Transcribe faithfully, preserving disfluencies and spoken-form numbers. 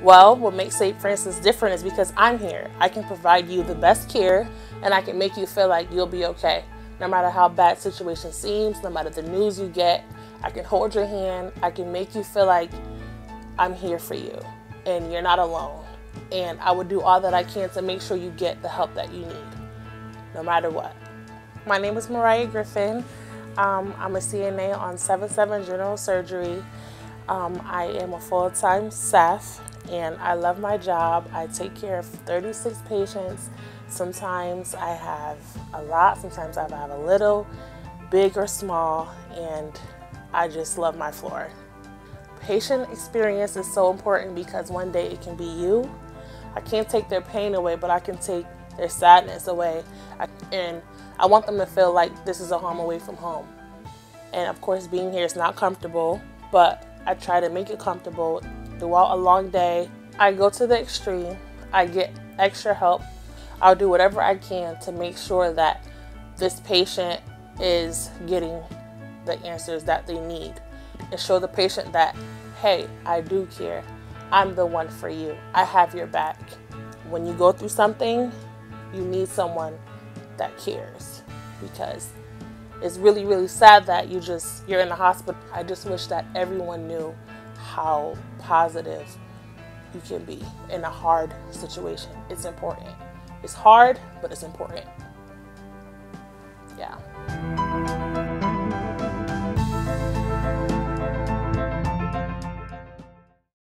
Well, what makes Saint Francis different is because I'm here. I can provide you the best care, and I can make you feel like you'll be okay. No matter how bad situation seems, no matter the news you get, I can hold your hand. I can make you feel like I'm here for you and you're not alone. And I would do all that I can to make sure you get the help that you need, no matter what. My name is Myriah Griffin. Um, I'm a C N A on seven seven General Surgery. Um, I am a full-time staff, and I love my job. I take care of thirty-six patients. Sometimes I have a lot, sometimes I have a little, big or small, and I just love my floor. Patient experience is so important because one day it can be you. I can't take their pain away, but I can take their sadness away. I, and I want them to feel like this is a home away from home. And of course, being here is not comfortable, but I try to make it comfortable throughout a long day. I go to the extreme. I get extra help. I'll do whatever I can to make sure that this patient is getting the answers that they need, and show the patient that, hey, I do care. I'm the one for you. I have your back. When you go through something, you need someone that cares, because it's really, really sad that you just, you're in the hospital. I just wish that everyone knew how positive you can be in a hard situation. It's important. It's hard, but it's important.